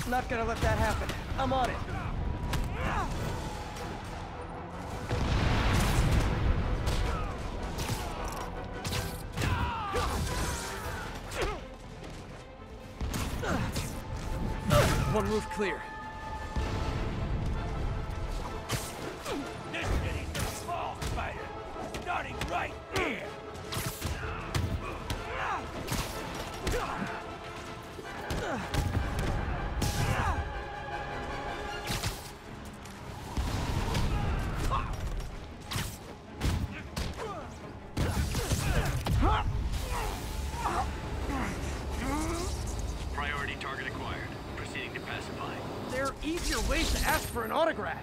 Not gonna let that happen. I'm on it. One roof clear. This city's a small spider, starting right here. Priority target acquired. Proceeding to pacify. There are easier ways to ask for an autograph.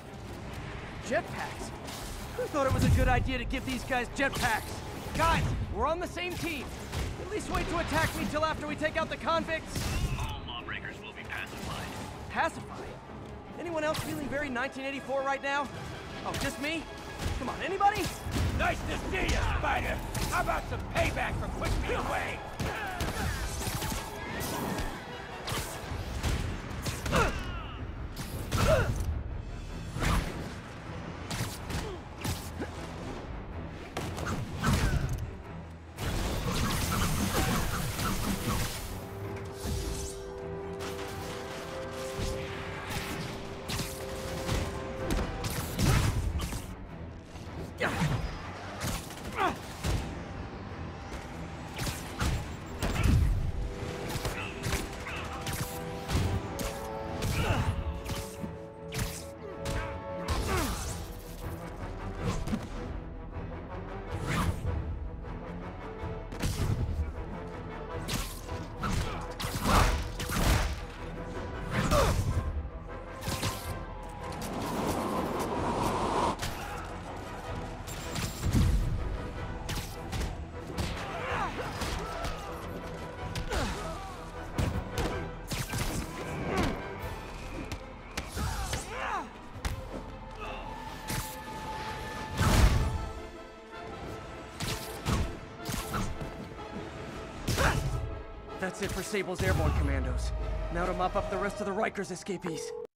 Jetpacks. Who thought it was a good idea to give these guys jetpacks? Guys, we're on the same team. At least wait to attack me till after we take out the convicts. All lawbreakers will be pacified. Pacified? Anyone else feeling very 1984 right now? Oh, just me? Come on, anybody? Nice to see you, Spider. How about some payback for pushing me away? That's it for Sable's airborne commandos. Now to mop up the rest of the Rikers escapees.